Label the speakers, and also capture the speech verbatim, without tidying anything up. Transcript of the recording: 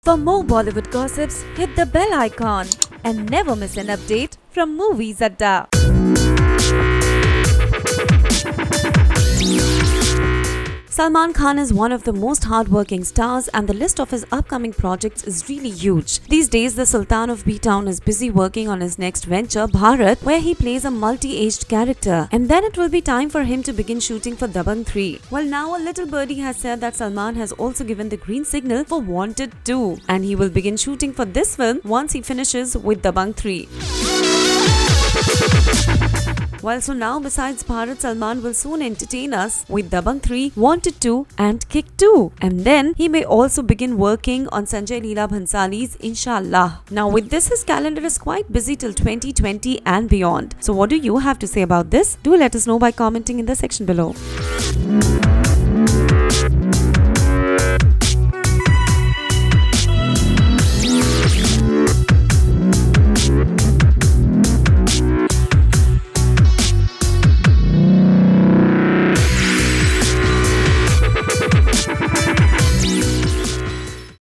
Speaker 1: For more Bollywood gossips, hit the bell icon and never miss an update from Movies Adda. Salman Khan is one of the most hardworking stars and the list of his upcoming projects is really huge. These days, the Sultan of B-Town is busy working on his next venture, Bharat, where he plays a multi-aged character. And then it will be time for him to begin shooting for Dabangg three. Well, now a little birdie has said that Salman has also given the green signal for Wanted two. And he will begin shooting for this film once he finishes with Dabangg three. Well, so now besides Bharat, Salman will soon entertain us with Dabangg three, Wanted two and Kick two. And then he may also begin working on Sanjay Leela Bhansali's Inshallah. Now with this, his calendar is quite busy till twenty twenty and beyond. So what do you have to say about this? Do let us know by commenting in the section below.